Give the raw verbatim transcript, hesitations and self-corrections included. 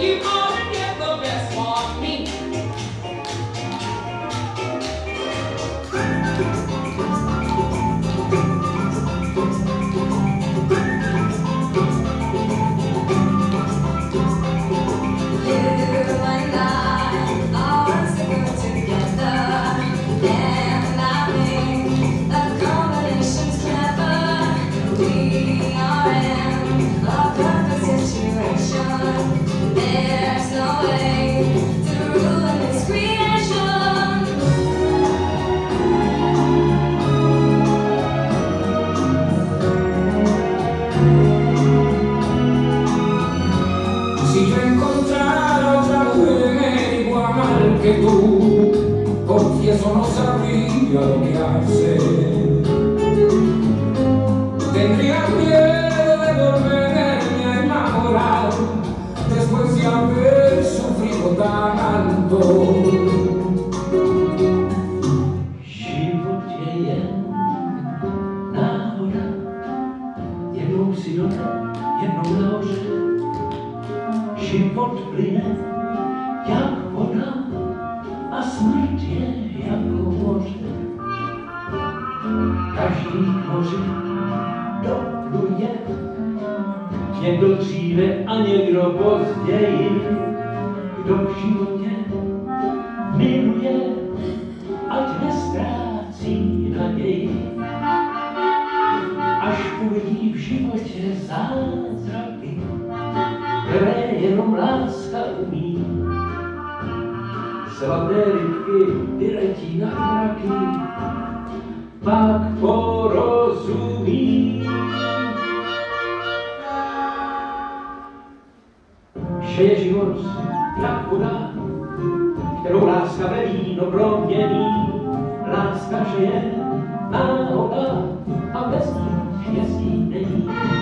You gonna get the best of me. Si yo encontrara otra mujer igual que tú, confieso no sabría lo que hacer. Tendría miedo de volverme a enamorar después de haber sufrido tanto. Život je jen náhoda, jednou si dole, jednou nahoře. Život plyne jak voda a smrt je jako moře. Každý k moři dopluje, někdo dříve a někdo později. Kdo v životě miluje, ať neztrácí naději. Až uvidí v životě zázraky, které jenom láska umí. Svaté rybky vyletí na mraky, pak porozumí, že je život jak voda, kterou láska ve víno promění. Láska, že je náhoda a bez ní štěstí není.